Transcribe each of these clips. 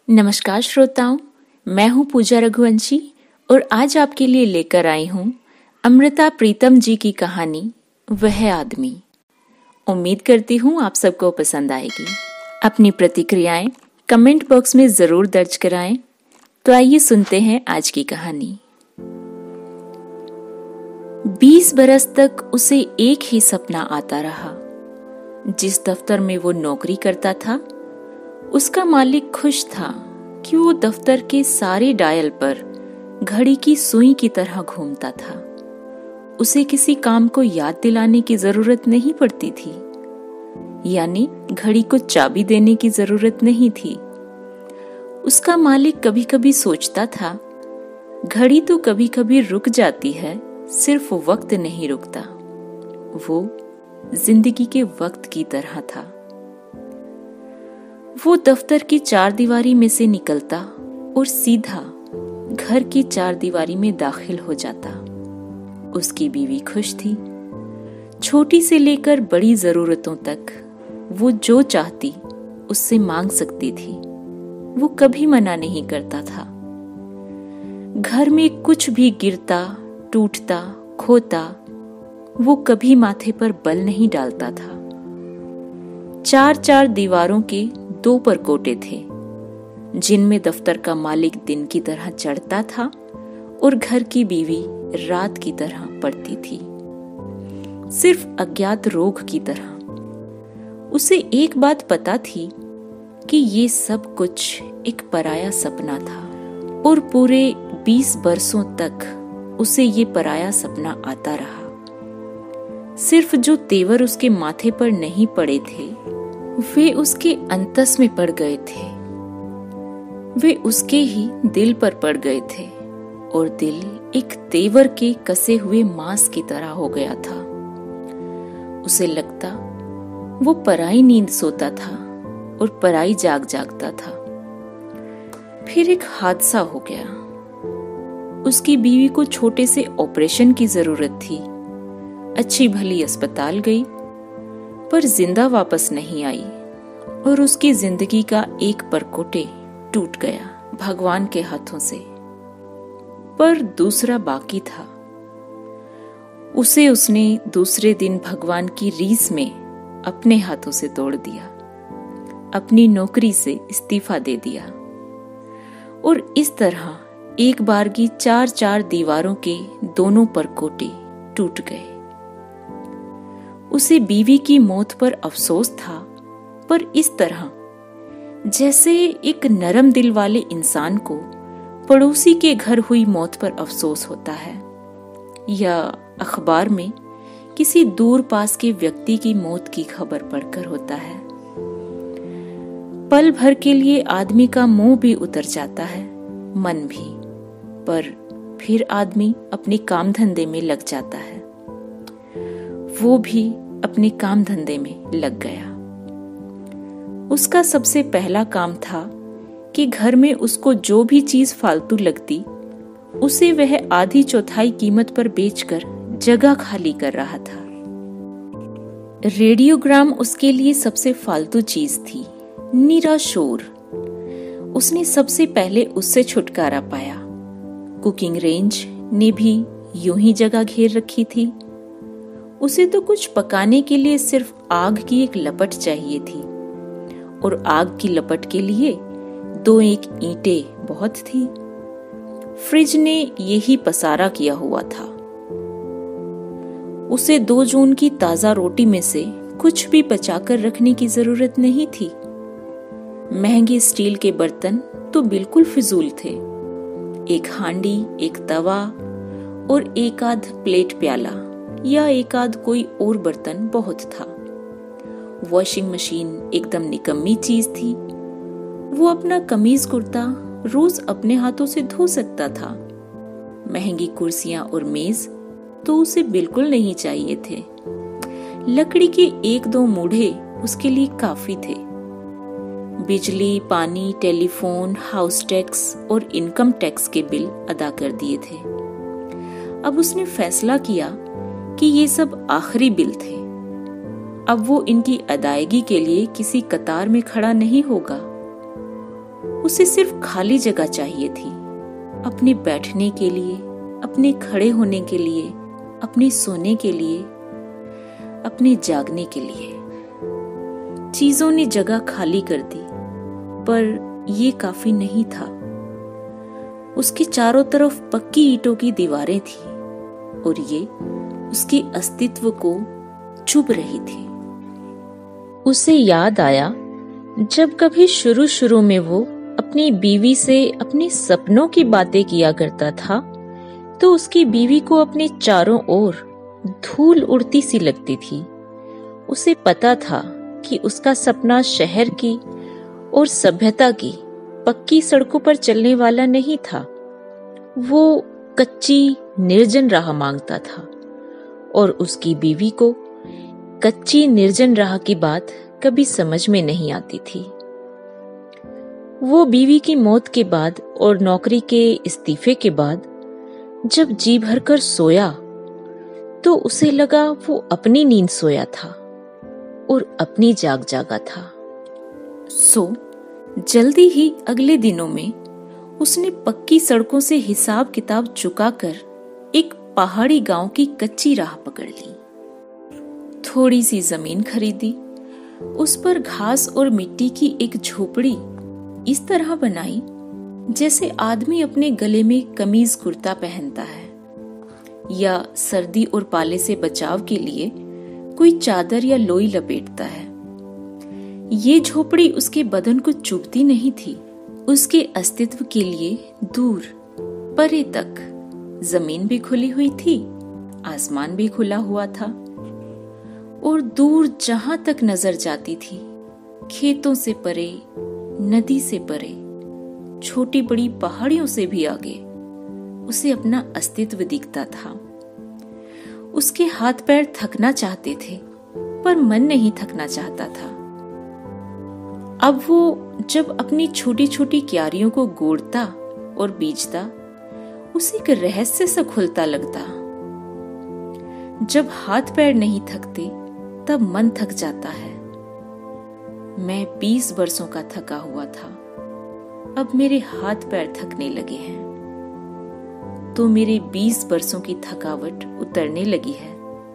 नमस्कार श्रोताओं, मैं हूं पूजा रघुवंशी और आज आपके लिए लेकर आई हूं अमृता प्रीतम जी की कहानी वह आदमी। उम्मीद करती हूं आप सबको पसंद आएगी। अपनी प्रतिक्रियाएं कमेंट बॉक्स में जरूर दर्ज कराएं। तो आइए सुनते हैं आज की कहानी। 20 बरस तक उसे एक ही सपना आता रहा। जिस दफ्तर में वो नौकरी करता था उसका मालिक खुश था कि वो दफ्तर के सारे डायल पर घड़ी की सुई की तरह घूमता था। उसे किसी काम को याद दिलाने की जरूरत नहीं पड़ती थी, यानी घड़ी को चाबी देने की जरूरत नहीं थी। उसका मालिक कभी कभी सोचता था, घड़ी तो कभी कभी रुक जाती है, सिर्फ वक्त नहीं रुकता। वो जिंदगी के वक्त की तरह था। वो दफ्तर की चारदीवारी में से निकलता और सीधा घर की चारदीवारी में दाखिल हो जाता। उसकी बीवी खुश थी। छोटी से लेकर बड़ी जरूरतों तक वो जो चाहती उससे मांग सकती थी। वो कभी मना नहीं करता था। घर में कुछ भी गिरता, टूटता, खोता, वो कभी माथे पर बल नहीं डालता था। चार दीवारों के 2 परकोटे थे, जिनमें दफ्तर का मालिक दिन की तरह चढ़ता था और घर की बीवी रात की तरह पड़ती थी, सिर्फ अज्ञात रोग की तरह। उसे एक बात पता थी कि ये सब कुछ एक पराया सपना था और पूरे 20 बरसों तक उसे ये पराया सपना आता रहा। सिर्फ जो तेवर उसके माथे पर नहीं पड़े थे वे उसके अंतस में पड़ गए थे। वे उसके ही दिल पर पड़ गए थे और दिल एक तेवर के कसे हुए मांस की तरह हो गया था। उसे लगता वो पराई नींद सोता था और पराई जागता था। फिर एक हादसा हो गया। उसकी बीवी को छोटे से ऑपरेशन की जरूरत थी। अच्छी भली अस्पताल गई पर जिंदा वापस नहीं आई और उसकी जिंदगी का एक परकोटे टूट गया भगवान के हाथों से। पर दूसरा बाकी था। उसने दूसरे दिन भगवान की रीस में अपने हाथों से तोड़ दिया। अपनी नौकरी से इस्तीफा दे दिया और इस तरह एक बारगी 4 दीवारों के दोनों परकोटे टूट गए। उसे बीवी की मौत पर अफसोस था, पर इस तरह जैसे एक नरम दिल वाले इंसान को पड़ोसी के घर हुई मौत पर अफसोस होता है या अखबार में किसी दूर पास के व्यक्ति की मौत की खबर पढ़कर होता है। पल भर के लिए आदमी का मोह भी उतर जाता है, मन भी, पर फिर आदमी अपने काम धंधे में लग जाता है। वो भी अपने काम धंधे में लग गया। उसका सबसे पहला काम था कि घर में उसको जो भी चीज फालतू लगती उसे वह आधी चौथाई कीमत पर बेचकर जगह खाली कर रहा था। रेडियोग्राम उसके लिए सबसे फालतू चीज थी, नीरा शोर। उसने सबसे पहले उससे छुटकारा पाया। कुकिंग रेंज ने भी यूं ही जगह घेर रखी थी। उसे तो कुछ पकाने के लिए सिर्फ आग की एक लपट चाहिए थी और आग की लपट के लिए 2-1 ईंटें बहुत थी। फ्रिज ने यही पसारा किया हुआ था। उसे 2 जून की ताजा रोटी में से कुछ भी बचाकर रखने की जरूरत नहीं थी। महंगे स्टील के बर्तन तो बिल्कुल फिजूल थे। एक हांडी, एक तवा और एक आध प्लेट प्याला या एक आध कोई और बर्तन बहुत था। वॉशिंग मशीन एकदम निकम्मी चीज थी। वो अपना कमीज कुर्ता रोज अपने हाथों से धो सकता था। महंगी कुर्सियां और मेज तो उसे बिल्कुल नहीं चाहिए थे। लकड़ी के 1-2 मूढ़े उसके लिए काफी थे। बिजली, पानी, टेलीफोन, हाउस टैक्स और इनकम टैक्स के बिल अदा कर दिए थे। अब उसने फैसला किया कि ये सब आखिरी बिल थे। अब वो इनकी अदायगी के लिए किसी कतार में खड़ा नहीं होगा। उसे सिर्फ खाली जगह चाहिए थी, अपने बैठने के लिए, अपने खड़े होने के लिए, अपने सोने के लिए, अपने जागने के लिए। चीजों ने जगह खाली कर दी, पर ये काफी नहीं था। उसके चारों तरफ पक्की ईंटों की दीवारें थी और ये उसके अस्तित्व को चुभ रही थी। उसे याद आया जब कभी शुरू में वो अपनी बीवी से अपने सपनों की बातें किया करता था, तो उसकी बीवी को अपने चारों ओर धूल उड़ती सी लगती थी। उसे पता था कि उसका सपना शहर की और सभ्यता की पक्की सड़कों पर चलने वाला नहीं था। वो कच्ची निर्जन राह मांगता था और उसकी बीवी को कच्ची निर्जन राह की बात कभी समझ में नहीं आती थी। वो बीवी की मौत के बाद और नौकरी के इस्तीफे के बाद जब जी भरकर सोया तो उसे लगा वो अपनी नींद सोया था और अपनी जागा था। जल्दी ही अगले दिनों में उसने पक्की सड़कों से हिसाब किताब चुकाकर एक पहाड़ी गांव की कच्ची राह पकड़ ली। थोड़ी सी जमीन खरीदी, उस पर घास और मिट्टी की एक झोपड़ी इस तरह बनाई जैसे आदमी अपने गले में कमीज कुर्ता पहनता है या सर्दी और पाले से बचाव के लिए कोई चादर या लोई लपेटता है। ये झोपड़ी उसके बदन को चुभती नहीं थी। उसके अस्तित्व के लिए दूर परे तक जमीन भी खुली हुई थी, आसमान भी खुला हुआ था और दूर जहां तक नजर जाती थी, खेतों से परे, नदी से परे, छोटी बड़ी पहाड़ियों से भी आगे उसे अपना अस्तित्व दिखता था। उसके हाथ पैर थकना चाहते थे, पर मन नहीं थकना चाहता था। अब वो जब अपनी छोटी छोटी क्यारियों को गोड़ता और बीजता, उसे एक रहस्य सा खुलता लगता। जब हाथ पैर नहीं थकते तब मन थक जाता है। मैं 20 वर्षों का थका हुआ था, अब मेरे हाथ पैर थकने लगे हैं, तो मेरे 20 वर्षों की थकावट उतरने लगी है।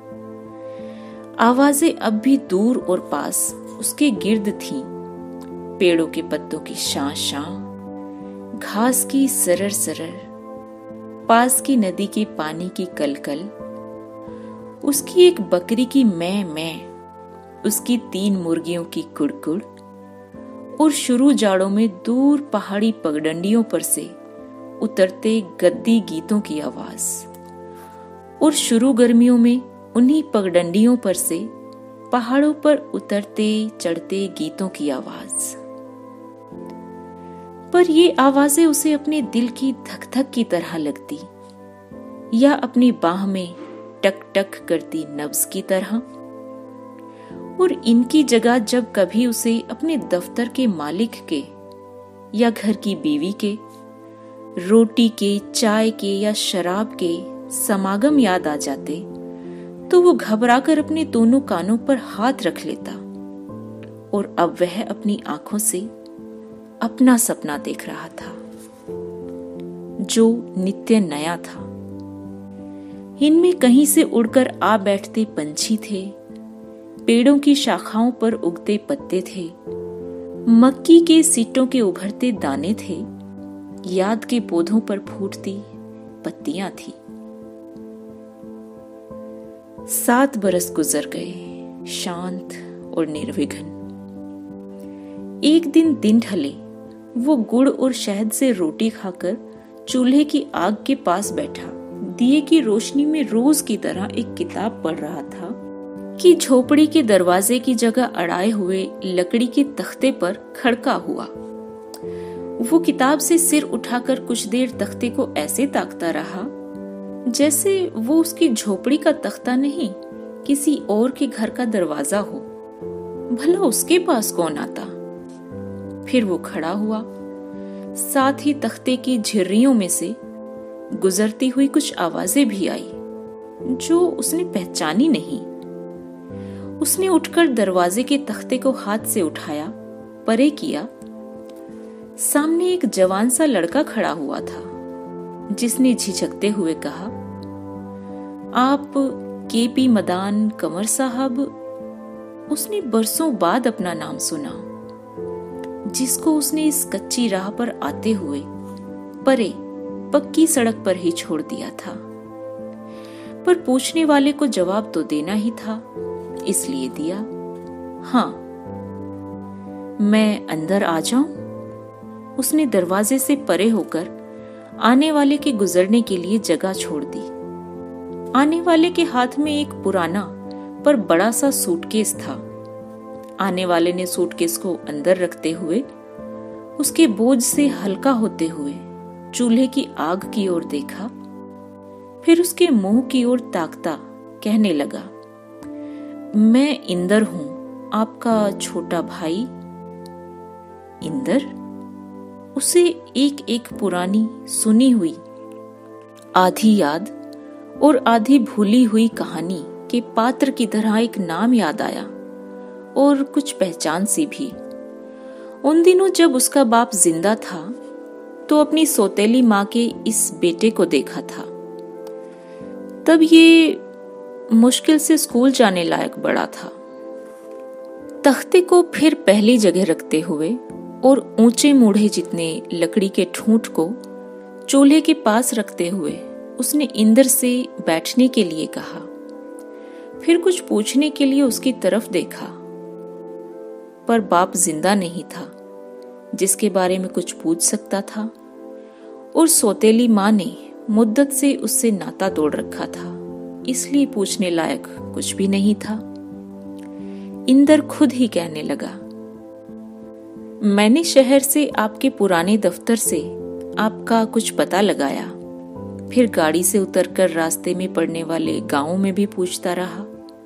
आवाजें अब भी दूर और पास उसके गिर्द थीं, पेड़ों के पत्तों की शां शां, घास की सरर सरर, पास की नदी के पानी की कलकल, उसकी एक बकरी की मैं, उसकी 3 मुर्गियों की कुड़कुड़ और शुरू जाड़ों में दूर पहाड़ी पगडंडियों पर से उतरते गद्दी गीतों की आवाज और शुरू गर्मियों में उन्हीं पगडंडियों पर से पहाड़ों पर उतरते चढ़ते गीतों की आवाज। पर ये आवाजें उसे अपने दिल की धक धक की तरह लगती या अपनी बाह में टक टक करती नब्ज की तरह। और इनकी जगह जब कभी उसे अपने दफ्तर के मालिक के या घर की बीवी के, रोटी के, चाय के या शराब के समागम याद आ जाते, तो वो घबराकर अपने दोनों कानों पर हाथ रख लेता और अब वह अपनी आंखों से अपना सपना देख रहा था जो नित्य नया था। इनमें कहीं से उड़कर आ बैठते पंछी थे, पेड़ों की शाखाओं पर उगते पत्ते थे, मक्की के सीटों के उभरते दाने थे, याद के पौधों पर फूटती पत्तियां थी। 7 बरस गुजर गए, शांत और निर्विघ्न। एक दिन ढले, वो गुड़ और शहद से रोटी खाकर चूल्हे की आग के पास बैठा, दिए की रोशनी में रोज की तरह एक किताब पढ़ रहा था कि झोपड़ी के दरवाजे की जगह अड़ाए हुए लकड़ी के तख्ते पर खड़का हुआ। वो किताब से सिर उठाकर कुछ देर तख्ते को ऐसे ताकता रहा जैसे वो उसकी झोपड़ी का तख्ता नहीं, किसी और के घर का दरवाजा हो। भला उसके पास कौन आता? फिर वो खड़ा हुआ, साथ ही तख्ते की झिर्रियों में से गुजरती हुई कुछ आवाजें भी आई जो उसने पहचानी नहीं। उसने उठकर दरवाजे के तख्ते को हाथ से उठाया, परे किया, सामने एक जवान सा लड़का खड़ा हुआ था, जिसने झिझकते हुए कहा, आप केपी मदान कंवर साहब? उसने बरसों बाद अपना नाम सुना, जिसको उसने इस कच्ची राह पर आते हुए परे पक्की सड़क पर ही छोड़ दिया था। पर पूछने वाले को जवाब तो देना ही था, इसलिए दिया, हाँ। मैं अंदर आ जाऊं? उसने दरवाजे से परे होकर आने वाले के गुजरने के लिए जगह छोड़ दी। आने वाले के हाथ में एक पुराना पर बड़ा सा सूटकेस था। आने वाले ने सूटकेस को अंदर रखते हुए, उसके बोझ से हल्का होते हुए चूल्हे की आग की ओर देखा, फिर उसके मुंह की ओर ताकता कहने लगा, मैं इंदर हूं, आपका छोटा भाई। इंदर? उसे एक एक पुरानी सुनी हुई, आधी याद और आधी भूली हुई कहानी के पात्र की तरह एक नाम याद आया और कुछ पहचान सी भी। उन दिनों जब उसका बाप जिंदा था तो अपनी सौतेली माँ के इस बेटे को देखा था। तब ये मुश्किल से स्कूल जाने लायक बड़ा था। तख्ते को फिर पहली जगह रखते हुए और ऊंचे मूढ़े जितने लकड़ी के ठूंठ को चूल्हे के पास रखते हुए उसने इंदर से बैठने के लिए कहा। फिर कुछ पूछने के लिए उसकी तरफ देखा, पर बाप जिंदा नहीं था जिसके बारे में कुछ पूछ सकता था, और सौतेली माँ ने मुद्दत से उससे नाता तोड़ रखा था, इसलिए पूछने लायक कुछ भी नहीं था। इंदर खुद ही कहने लगा, मैंने शहर से आपके पुराने दफ्तर से आपका कुछ पता लगाया, फिर गाड़ी से उतरकर रास्ते में पड़ने वाले गांवों में भी पूछता रहा।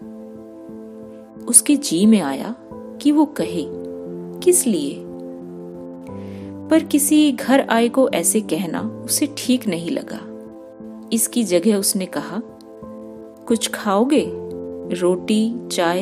उसके जी में आया कि वो कहे किस लिए, पर किसी घर आए को ऐसे कहना उसे ठीक नहीं लगा। इसकी जगह उसने कहा, कुछ खाओगे? रोटी, चाय?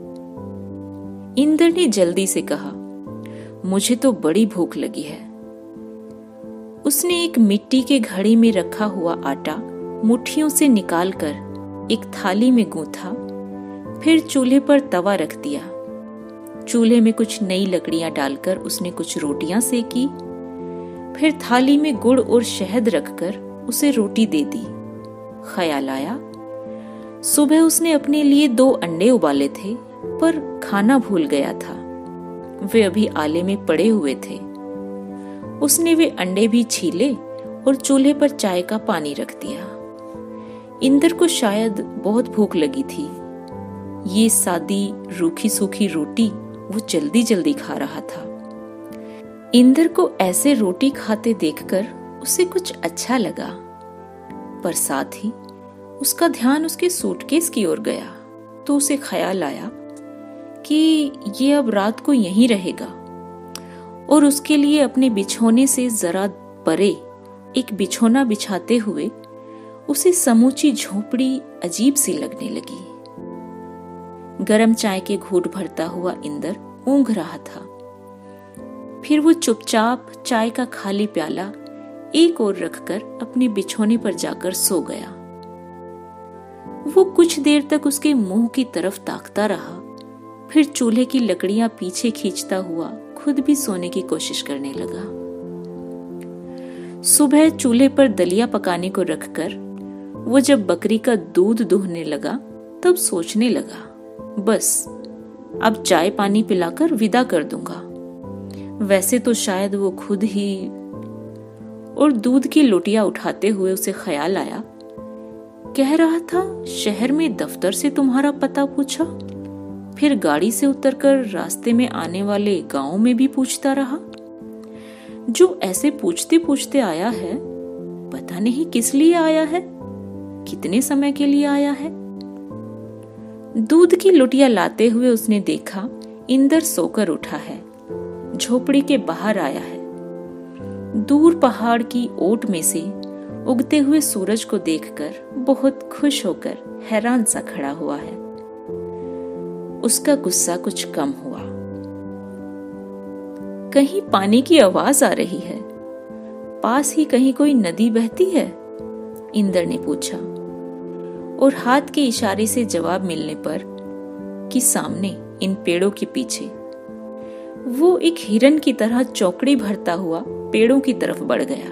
इंदर ने जल्दी से कहा, मुझे तो बड़ी भूख लगी है। उसने एक मिट्टी के घड़ी में रखा हुआ आटा मुट्ठियों से निकालकर एक थाली में गूंथा, फिर चूल्हे पर तवा रख दिया। चूल्हे में कुछ नई लकड़ियां डालकर उसने कुछ रोटियां सेकी, फिर थाली में गुड़ और शहद रखकर उसे रोटी दे दी। ख्याल आया, सुबह उसने अपने लिए 2 अंडे उबाले थे, पर खाना भूल गया था। वे अभी आले में पड़े हुए थे। उसने वे अंडे भी छीले और चूल्हे पर चाय का पानी रख दिया। इंदर को शायद बहुत भूख लगी थी। ये सादी रूखी सूखी रोटी वो जल्दी जल्दी खा रहा था। इंदर को ऐसे रोटी खाते देखकर उसे कुछ अच्छा लगा, पर साथ ही उसका ध्यान उसके सूटकेस की ओर गया, तो उसे ख्याल आया कि ये अब रात को यहीं रहेगा, और उसके लिए अपने बिछोने से जरा परे एक बिछोना बिछाते हुए उसे समूची झोपड़ी अजीब सी लगने लगी। गरम चाय के घूंट भरता हुआ इंदर ऊँघ रहा था। फिर वो चुपचाप चाय का खाली प्याला एक ओर रखकर अपने बिछोने पर जाकर सो गया। वो कुछ देर तक उसके मुंह की तरफ ताकता रहा, फिर चूल्हे की लकड़ियां पीछे खींचता हुआ खुद भी सोने की कोशिश करने लगा। सुबह चूल्हे पर दलिया पकाने को रखकर वो जब बकरी का दूध दूहने लगा, तब सोचने लगा, बस अब चाय पानी पिलाकर विदा कर दूंगा। वैसे तो शायद वो खुद ही। और दूध की लोटियां उठाते हुए उसे ख्याल आया, कह रहा था शहर में दफ्तर से तुम्हारा पता पूछा, फिर गाड़ी से उतरकर रास्ते में आने वाले गांव में भी पूछता रहा। जो ऐसे पूछते पूछते आया है, पता नहीं किस लिए आया है, कितने समय के लिए आया है। दूध की लोटियां लाते हुए उसने देखा इंदर सोकर उठा है, झोपड़ी के बाहर आया है। दूर पहाड़ की ओट में से उगते हुए सूरज को देखकर बहुत खुश होकर हैरान सा खड़ा हुआ है। उसका गुस्सा कुछ कम हुआ। कहीं पानी की आवाज आ रही है। पास ही कहीं कोई नदी बहती है? इंद्र ने पूछा, और हाथ के इशारे से जवाब मिलने पर कि सामने इन पेड़ों के पीछे वो एक हिरन की तरह चौकड़ी भरता हुआ पेड़ों की तरफ बढ़ गया।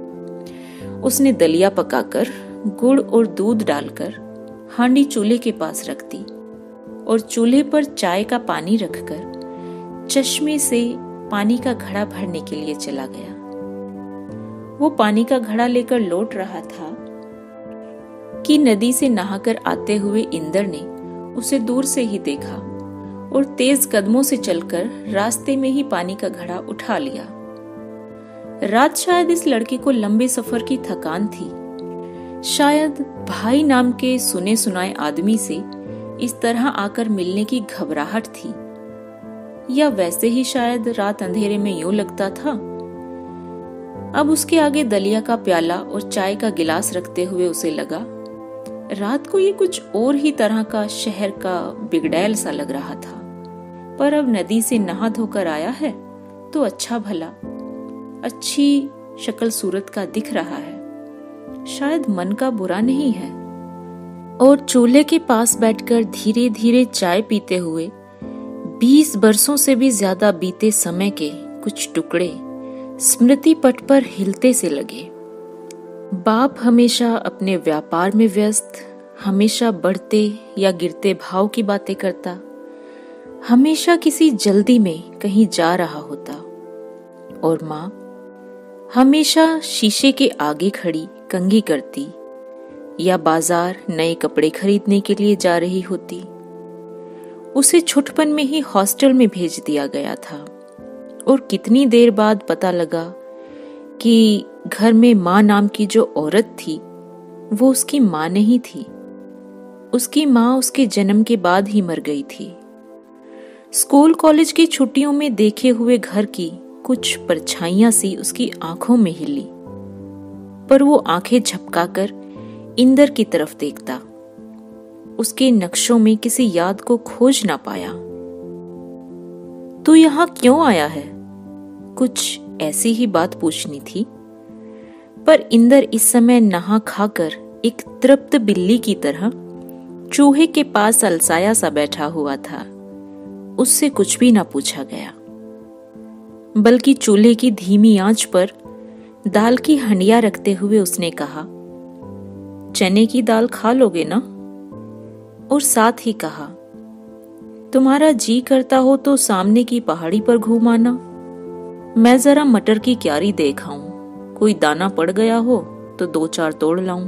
उसने दलिया पकाकर गुड़ और दूध डालकर हांडी चूल्हे के पास रख दी और चूल्हे पर चाय का पानी रखकर चश्मे से पानी का घड़ा भरने के लिए चला गया। वो पानी का घड़ा लेकर लौट रहा था कि नदी से नहाकर आते हुए इंद्र ने उसे दूर से ही देखा और तेज कदमों से चलकर रास्ते में ही पानी का घड़ा उठा लिया। रात शायद इस लड़के को लंबे सफर की थकान थी, शायद भाई नाम के सुने सुनाए आदमी से इस तरह आकर मिलने की घबराहट थी, या वैसे ही शायद रात अंधेरे में यूं लगता था। अब उसके आगे दलिया का प्याला और चाय का गिलास रखते हुए उसे लगा रात को ये कुछ और ही तरह का शहर का बिगड़ैल सा लग रहा था, पर अब नदी से नहा धोकर आया है तो अच्छा भला अच्छी शक्ल सूरत का दिख रहा है, शायद मन का बुरा नहीं है। और चूल्हे के पास बैठकर धीरे धीरे चाय पीते हुए 20 बरसों से भी ज्यादा बीते समय के कुछ टुकड़े स्मृति पट पर हिलते से लगे। बाप हमेशा अपने व्यापार में व्यस्त, हमेशा बढ़ते या गिरते भाव की बातें करता, हमेशा किसी जल्दी में कहीं जा रहा होता, और माँ हमेशा शीशे के आगे खड़ी कंघी करती या बाजार नए कपड़े खरीदने के लिए जा रही होती। उसे छुटपन में ही हॉस्टल में भेज दिया गया था और कितनी देर बाद पता लगा कि घर में माँ नाम की जो औरत थी वो उसकी माँ नहीं थी। उसकी माँ उसके जन्म के बाद ही मर गई थी। स्कूल कॉलेज की छुट्टियों में देखे हुए घर की कुछ परछाइयां सी उसकी आंखों में हिली, पर वो आंखें झपकाकर इंद्र की तरफ देखता, उसके नक्शों में किसी याद को खोज ना पाया। तू यहां क्यों आया है? कुछ ऐसी ही बात पूछनी थी, पर इंद्र इस समय नहा खाकर एक तृप्त बिल्ली की तरह चूहे के पास अलसाया सा बैठा हुआ था। उससे कुछ भी ना पूछा गया, बल्कि चूल्हे की धीमी आंच पर दाल की हंडिया रखते हुए उसने कहा, चने की दाल खा लोगे ना? और साथ ही कहा, तुम्हारा जी करता हो तो सामने की पहाड़ी पर घूम आना, मैं जरा मटर की क्यारी देख आऊं, कोई दाना पड़ गया हो तो 2-4 तोड़ लाऊं।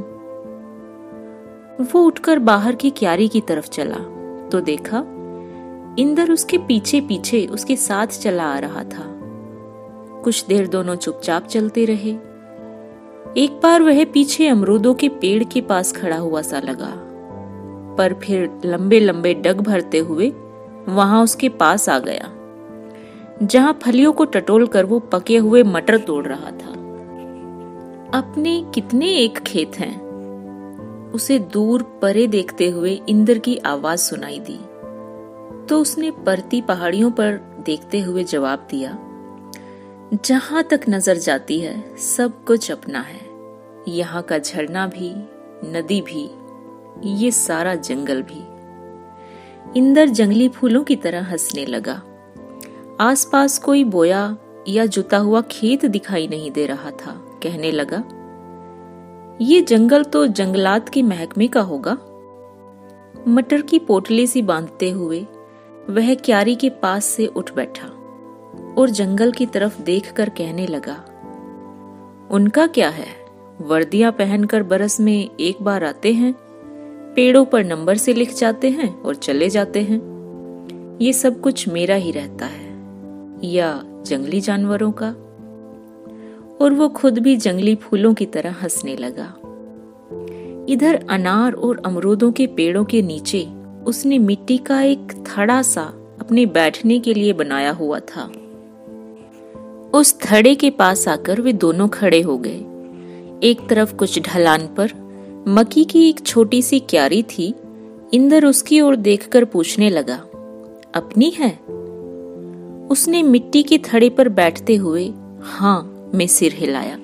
वो उठकर बाहर की क्यारी की तरफ चला तो देखा इंद्र उसके पीछे पीछे उसके साथ चला आ रहा था। कुछ देर दोनों चुपचाप चलते रहे। एक बार वह पीछे अमरूदों के पेड़ के पास खड़ा हुआ सा लगा, पर फिर लंबे लंबे डग भरते हुए वहां उसके पास आ गया, जहां फलियों को टटोल कर वो पके हुए मटर तोड़ रहा था। अपने कितने एक खेत हैं, उसे दूर परे देखते हुए इंद्र की आवाज सुनाई दी, तो उसने परती पहाड़ियों पर देखते हुए जवाब दिया, जहां तक नजर जाती है सब कुछ अपना है, यहाँ का झरना भी, नदी भी, ये सारा जंगल भी। इंद्र जंगली फूलों की तरह हंसने लगा। आसपास कोई बोया या जुता हुआ खेत दिखाई नहीं दे रहा था। कहने लगा, ये जंगल तो जंगलात के महकमे का होगा। मटर की पोटली सी बांधते हुए वह क्यारी के पास से उठ बैठा और जंगल की तरफ देखकर कहने लगा, उनका क्या है, वर्दियां पहनकर बरस में एक बार आते हैं, पेड़ों पर नंबर से लिख जाते हैं और चले जाते हैं। ये सब कुछ मेरा ही रहता है, या जंगली जानवरों का। और वो खुद भी जंगली फूलों की तरह हंसने लगा। इधर अनार और अमरूदों के पेड़ों के नीचे उसने मिट्टी का एक थड़ा सा अपने बैठने के लिए बनाया हुआ था। उस थड़े के पास आकर वे दोनों खड़े हो गए। एक तरफ कुछ ढलान पर मक्की की एक छोटी सी क्यारी थी। इंद्र उसकी ओर देखकर पूछने लगा, अपनी है? उसने मिट्टी के थड़े पर बैठते हुए हाँ में सिर हिलाया।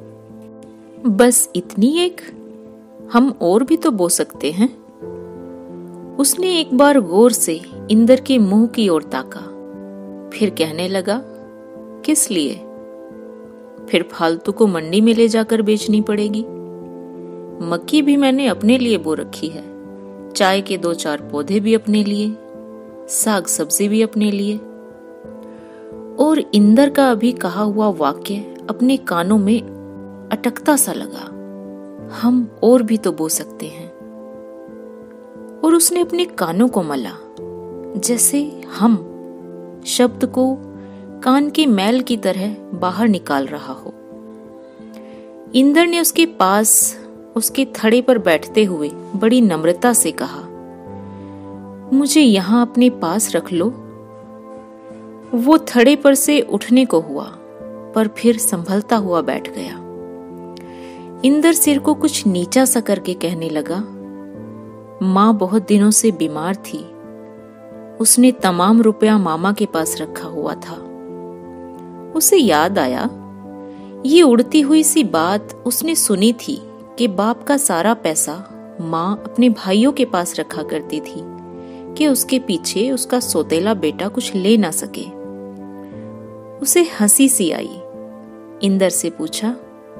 बस इतनी एक? हम और भी तो बो सकते हैं। उसने एक बार गौर से इंदर के मुंह की ओर ताका, फिर कहने लगा, किस लिए? फिर फालतू को मंडी में ले जाकर बेचनी पड़ेगी। मक्की भी मैंने अपने लिए बो रखी है, चाय के 2-4 पौधे भी अपने लिए, साग सब्जी भी अपने लिए। और इंदर का अभी कहा हुआ वाक्य अपने कानों में अटकता सा लगा। हम और भी तो बो सकते हैं। और उसने अपने कानों को मला, जैसे हम शब्द को कान के मैल की तरह बाहर निकाल रहा हो। इंदर ने उसके पास उसके थड़े पर बैठते हुए बड़ी नम्रता से कहा, मुझे यहां अपने पास रख लो। वो थड़े पर से उठने को हुआ, पर फिर संभलता हुआ बैठ गया। इंदर सिर को कुछ नीचा सा करके कहने लगा, माँ बहुत दिनों से बीमार थी। उसने तमाम रुपया मामा के पास रखा हुआ था। उसे याद आया, ये उड़ती हुई सी बात उसने सुनी थी कि बाप का सारा पैसा माँ अपने भाइयों के पास रखा करती थी कि उसके पीछे उसका सौतेला बेटा कुछ ले ना सके। उसे हंसी सी आई। इंदर से पूछा,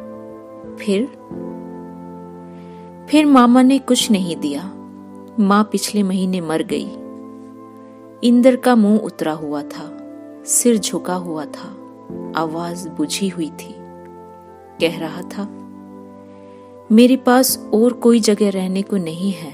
फिर मामा ने कुछ नहीं दिया। माँ पिछले महीने मर गई। इंदर का मुंह उतरा हुआ था, सिर झुका हुआ था, आवाज बुझी हुई थी। कह रहा था, मेरे पास और कोई जगह रहने को नहीं है।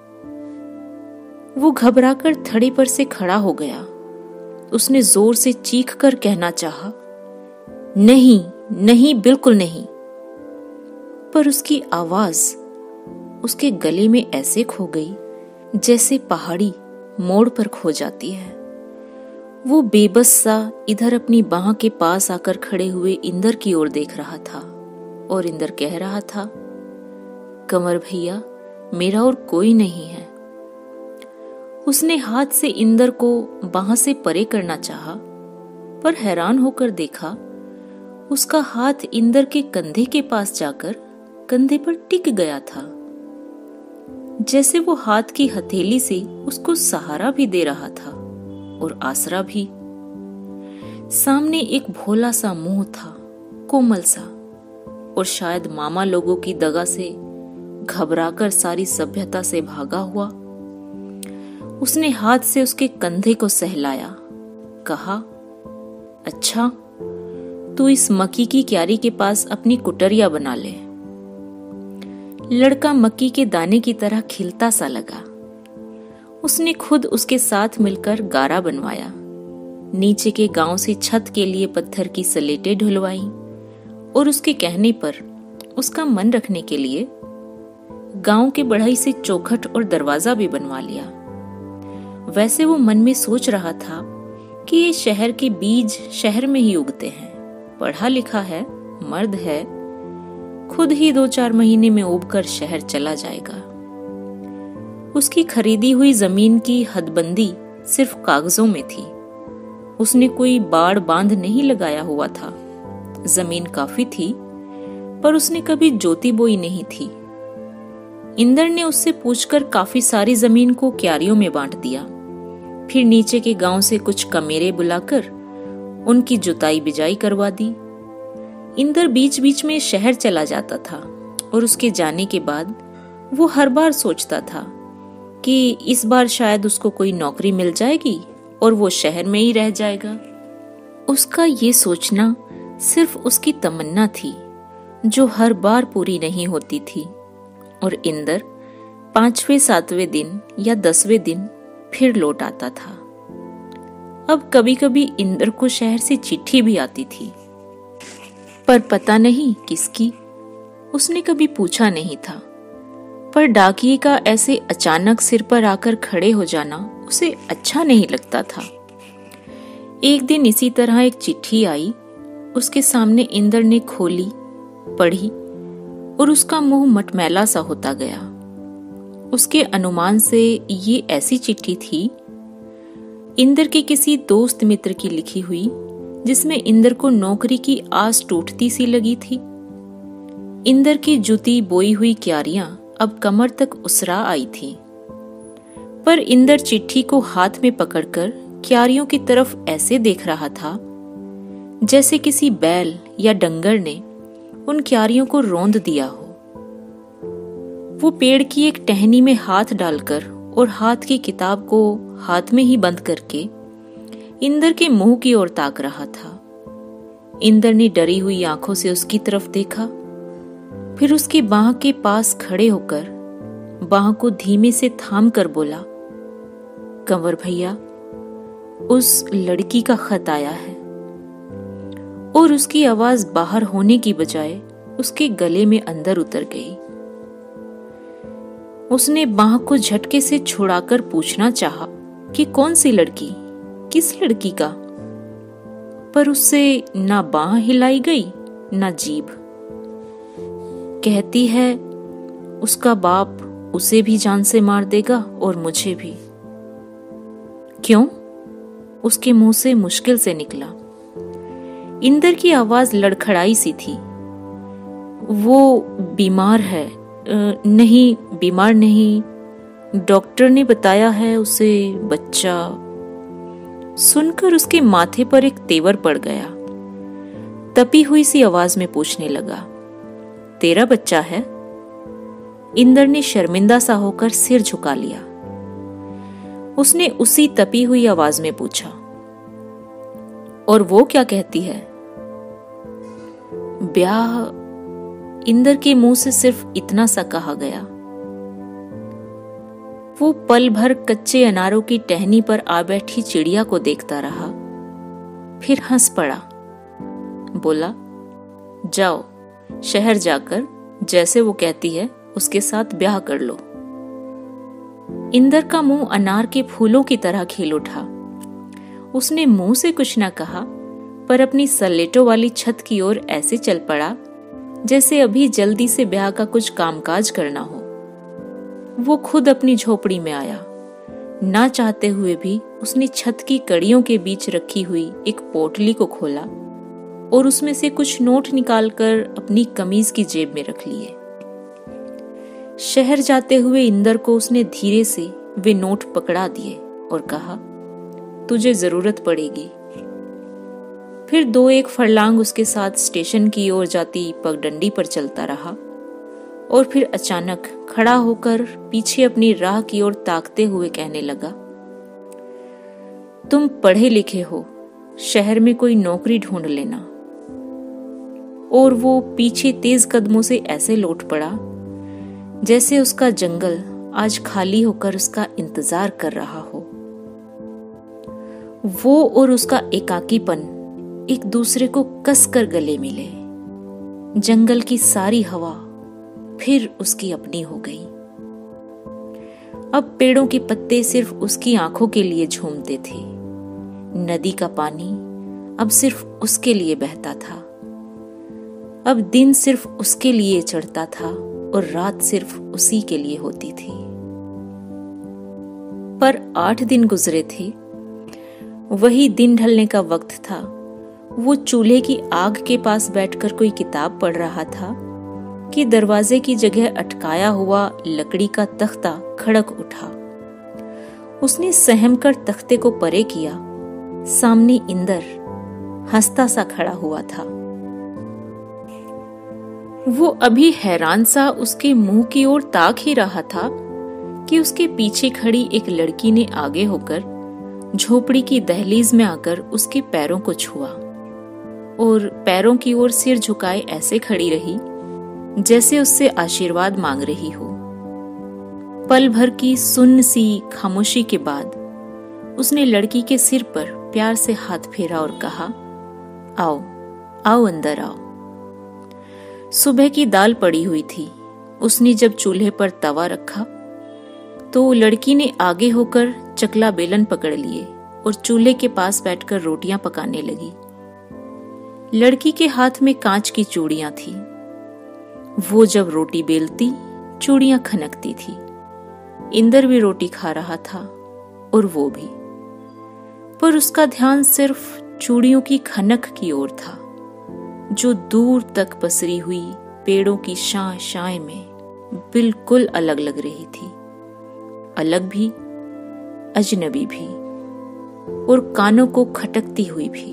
वो घबराकर थड़े पर से खड़ा हो गया। उसने जोर से चीख कर कहना चाहा, नहीं नहीं, बिल्कुल नहीं। पर उसकी आवाज उसके गले में ऐसे खो गई जैसे पहाड़ी मोड़ पर खो जाती है। वो बेबस सा इधर अपनी बाह के पास आकर खड़े हुए इंदर की ओर देख रहा था और इंदर कह रहा था, कमर भैया, मेरा और कोई नहीं है। उसने हाथ से इंदर को बाह से परे करना चाहा, पर हैरान होकर देखा उसका हाथ इंदर के कंधे के पास जाकर कंधे पर टिक गया था, जैसे वो हाथ की हथेली से उसको सहारा भी दे रहा था और आसरा भी। सामने एक भोला सा मुंह था, कोमल सा, और शायद मामा लोगों की दगा से घबराकर सारी सभ्यता से भागा हुआ। उसने हाथ से उसके कंधे को सहलाया, कहा, अच्छा, तू इस मक्की की क्यारी के पास अपनी कुटरिया बना ले। लड़का मक्की के दाने की तरह खिलता सा लगा। उसने खुद उसके साथ मिलकर गारा बनवाया, नीचे के गांव से छत के लिए पत्थर की सलेटें ढुलवाई और उसके कहने पर उसका मन रखने के लिए गांव के बढ़ई से चौखट और दरवाजा भी बनवा लिया। वैसे वो मन में सोच रहा था कि ये शहर के बीज शहर में ही उगते हैं, पढ़ा लिखा है, मर्द है, खुद ही 2-4 महीने में उबकर शहर चला जाएगा। उसकी खरीदी हुई जमीन की हदबंदी सिर्फ कागजों में थी। उसने कोई बाड़ बांध नहीं लगाया हुआ था। जमीन काफी थी, पर उसने कभी जोती बोई नहीं थी। इंदर ने उससे पूछकर काफी सारी जमीन को क्यारियों में बांट दिया। फिर नीचे के गांव से कुछ कमेरे बुलाकर उनकी जुताई बिजाई करवा दी। इंदर बीच बीच में शहर चला जाता था और उसके जाने के बाद वो हर बार सोचता था कि इस बार शायद उसको कोई नौकरी मिल जाएगी और वो शहर में ही रह जाएगा। उसका ये सोचना सिर्फ उसकी तमन्ना थी, जो हर बार पूरी नहीं होती थी। और इंदर 5वें 7वें दिन या 10वें दिन फिर लौट आता था। अब कभी कभी इंदर को शहर से चिट्ठी भी आती थी, पर पता नहीं किसकी। उसने कभी पूछा नहीं था, पर डाकिये का ऐसे अचानक सिर पर आकर खड़े हो जाना उसे अच्छा नहीं लगता था। एक दिन इसी तरह एक चिट्ठी आई। उसके सामने इंदर ने खोली, पढ़ी और उसका मुंह मटमैला सा होता गया। उसके अनुमान से ये ऐसी चिट्ठी थी इंदर के किसी दोस्त मित्र की लिखी हुई, जिसमें इंदर को नौकरी की आस टूटती सी लगी थी। इंदर की जुती बोई हुई क्यारियां अब कमर तक उसरा आई थीं। पर इंदर चिट्ठी को हाथ में पकड़कर क्यारियों की तरफ ऐसे देख रहा था जैसे किसी बैल या डंगर ने उन क्यारियों को रौंद दिया हो। वो पेड़ की एक टहनी में हाथ डालकर और हाथ की किताब को हाथ में ही बंद करके इंदर के मुंह की ओर ताक रहा था। इंदर ने डरी हुई आंखों से उसकी तरफ देखा, फिर उसकी बाह के पास खड़े होकर बाह को धीमे से थाम कर बोला, कंवर भैया, उस लड़की का खत आया है। और उसकी आवाज बाहर होने की बजाय उसके गले में अंदर उतर गई। उसने बाह को झटके से छुड़ाकर पूछना चाहा कि कौन सी लड़की, किस लड़की का, पर उससे ना बाह हिलाई गई ना जीभ। कहती है उसका बाप उसे भी जान से मार देगा और मुझे भी। क्यों? उसके मुंह से मुश्किल से निकला। इंदर की आवाज लड़खड़ाई सी थी। वो बीमार है। नहीं, बीमार नहीं, डॉक्टर ने बताया है उसे बच्चा। सुनकर उसके माथे पर एक तेवर पड़ गया। तपी हुई सी आवाज में पूछने लगा, तेरा बच्चा है? इंदर ने शर्मिंदा सा होकर सिर झुका लिया। उसने उसी तपी हुई आवाज में पूछा, और वो क्या कहती है? ब्याह। इंदर के मुंह से सिर्फ इतना सा कहा गया। वो पल भर कच्चे अनारों की टहनी पर आ बैठी चिड़िया को देखता रहा, फिर हंस पड़ा। बोला, जाओ शहर जाकर जैसे वो कहती है उसके साथ ब्याह कर लो। इंदर का मुंह अनार के फूलों की तरह खिल उठा। उसने मुंह से कुछ न कहा, पर अपनी सल्लेटों वाली छत की ओर ऐसे चल पड़ा जैसे अभी जल्दी से ब्याह का कुछ कामकाज करना हो। वो खुद अपनी झोपड़ी में आया। ना चाहते हुए भी उसने छत की कड़ियों के बीच रखी हुई एक पोटली को खोला और उसमें से कुछ नोट निकालकर अपनी कमीज की जेब में रख लिए। शहर जाते हुए इंदर को उसने धीरे से वे नोट पकड़ा दिए और कहा, तुझे जरूरत पड़ेगी। फिर 2-1 फरलांग उसके साथ स्टेशन की ओर जाती पगडंडी पर चलता रहा और फिर अचानक खड़ा होकर पीछे अपनी राह की ओर ताकते हुए कहने लगा, तुम पढ़े लिखे हो, शहर में कोई नौकरी ढूंढ लेना। और वो पीछे तेज कदमों से ऐसे लौट पड़ा जैसे उसका जंगल आज खाली होकर उसका इंतजार कर रहा हो। वो और उसका एकाकीपन एक दूसरे को कसकर गले मिले। जंगल की सारी हवा फिर उसकी अपनी हो गई। अब पेड़ों के पत्ते सिर्फ उसकी आंखों के लिए झूमते थे। नदी का पानी अब सिर्फ उसके लिए बहता था। अब दिन सिर्फ उसके लिए चढ़ता था और रात सिर्फ उसी के लिए होती थी। पर 8 दिन गुजरे थे। वही दिन ढलने का वक्त था। वो चूल्हे की आग के पास बैठकर कोई किताब पढ़ रहा था कि दरवाजे की जगह अटकाया हुआ लकड़ी का तख्ता खड़क उठा। उसने सहम कर तख्ते को परे किया। सामने इंदर हंसता सा खड़ा हुआ था। वो अभी हैरान सा उसके मुंह की ओर ताक ही रहा था कि उसके पीछे खड़ी एक लड़की ने आगे होकर झोपड़ी की दहलीज में आकर उसके पैरों को छुआ और पैरों की ओर सिर झुकाए ऐसे खड़ी रही जैसे उससे आशीर्वाद मांग रही हो। पल भर की सुन्न सी खामोशी के बाद उसने लड़की के सिर पर प्यार से हाथ फेरा और कहा, आओ आओ अंदर आओ। सुबह की दाल पड़ी हुई थी। उसने जब चूल्हे पर तवा रखा तो लड़की ने आगे होकर चकला बेलन पकड़ लिए और चूल्हे के पास बैठकर रोटियां पकाने लगी। लड़की के हाथ में कांच की चूड़ियां थी। वो जब रोटी बेलती चूड़ियां खनकती थी। इंदर भी रोटी खा रहा था और वो भी। पर उसका ध्यान सिर्फ चूड़ियों की खनक की ओर था, जो दूर तक पसरी हुई पेड़ों की शां में बिल्कुल अलग लग रही थी। अलग भी, अजनबी भी, और कानों को खटकती हुई भी।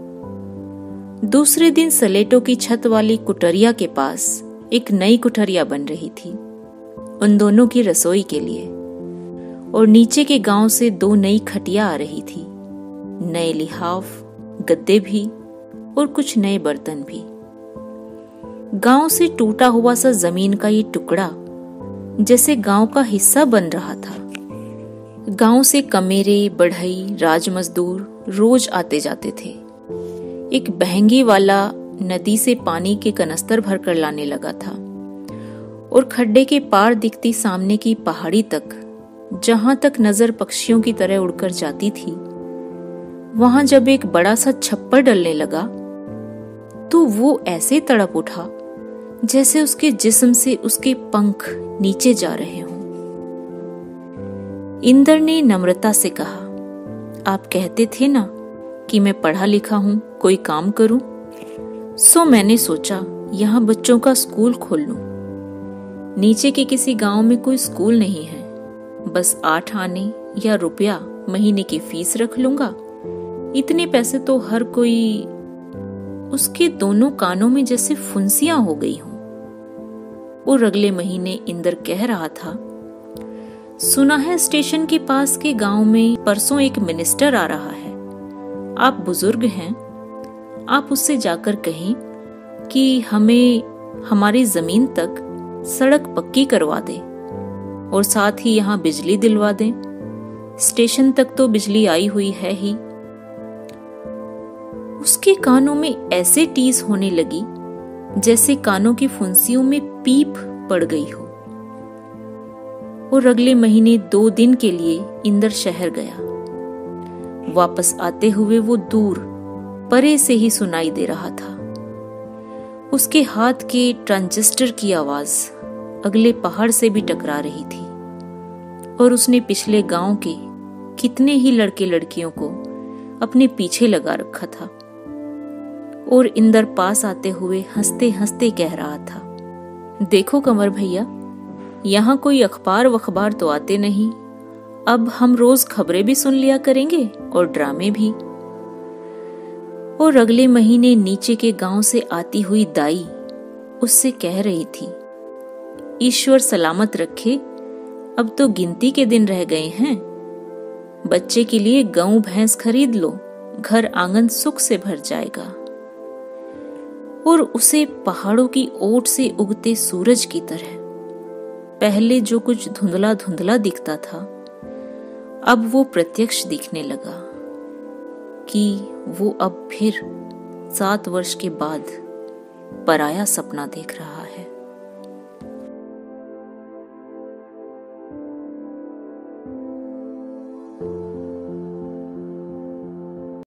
दूसरे दिन सलेटों की छत वाली कुटरिया के पास एक नई कुटरिया बन रही थी उन दोनों की रसोई के लिए, और नीचे के गांव से 2 नई खटिया आ रही थी, नए लिहाफ, गद्दे भी और कुछ नए बर्तन भी। गांव से टूटा हुआ सा जमीन का ये टुकड़ा जैसे गांव का हिस्सा बन रहा था। गांव से कमेरे, बढ़ई, राजमजदूर रोज आते जाते थे। एक बहंगी वाला नदी से पानी के कनस्तर भरकर लाने लगा था, और खड्डे के पार दिखती सामने की पहाड़ी तक, जहां तक नजर पक्षियों की तरह उड़कर जाती थी, वहां जब एक बड़ा सा छप्पर डलने लगा तो वो ऐसे तड़प उठा जैसे उसके जिस्म से उसके पंख नीचे जा रहे हों। इंदर ने नम्रता से कहा, आप कहते थे ना कि मैं पढ़ा लिखा हूं, कोई काम करूं, सो मैंने सोचा यहां बच्चों का स्कूल खोल लूं। नीचे के किसी गांव में कोई स्कूल नहीं है, बस 8 आने या रुपया महीने की फीस रख लूंगा। इतने पैसे तो हर कोई। उसके दोनों कानों में जैसे फुंसियां हो गई हों। और अगले महीने इंदर कह रहा था, सुना है स्टेशन के पास के गांव में परसों एक मिनिस्टर आ रहा है। आप बुजुर्ग हैं, आप उससे जाकर कहें कि हमें हमारी जमीन तक सड़क पक्की करवा दे और साथ ही यहां बिजली दिलवा दें। स्टेशन तक तो बिजली आई हुई है ही। उसके कानों में ऐसे टीस होने लगी जैसे कानों की फुंसियों में पीप पड़ गई हो। और अगले महीने 2 दिन के लिए इंदर शहर गया। वापस आते हुए वो दूर परे से ही सुनाई दे रहा था। उसके हाथ के ट्रांजिस्टर की आवाज अगले पहाड़ से भी टकरा रही थी, और उसने पिछले गांव के कितने ही लड़के लड़कियों को अपने पीछे लगा रखा था। और इंदर पास आते हुए हंसते हंसते कह रहा था, देखो कमर भैया, यहाँ कोई अखबार वखबार तो आते नहीं, अब हम रोज खबरें भी सुन लिया करेंगे और ड्रामे भी। और अगले महीने नीचे के गांव से आती हुई दाई उससे कह रही थी, ईश्वर सलामत रखे, अब तो गिनती के दिन रह गए हैं। बच्चे के लिए गऊ भैंस खरीद लो, घर आंगन सुख से भर जाएगा। और उसे पहाड़ों की ओट से उगते सूरज की तरह पहले जो कुछ धुंधला धुंधला दिखता था, अब वो प्रत्यक्ष दिखने लगा कि वो अब फिर 7 वर्ष के बाद पराया सपना देख रहा